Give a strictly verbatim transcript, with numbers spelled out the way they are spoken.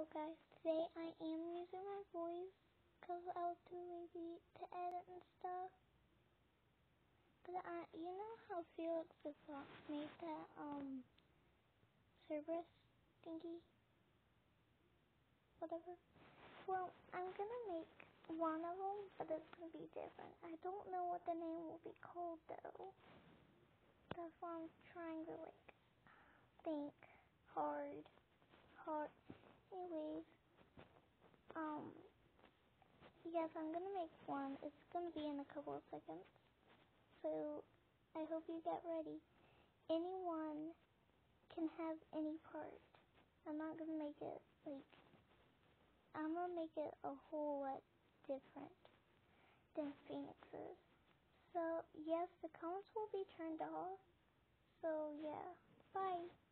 So guys, today I am using my voice because I was too lazy to edit and stuff. But I, you know how Felix has made that um Cerberus thingy, whatever. Well, I'm gonna make one of them, but it's gonna be different. I don't know what the name will be called though. That's why I'm trying to like think hard, hard. Anyways, um, yes, I'm gonna make one. It's gonna be in a couple of seconds. So, I hope you get ready. Anyone can have any part. I'm not gonna make it, like, I'm gonna make it a whole lot different than Phoenix's. So, yes, the comments will be turned off. So, yeah. Bye.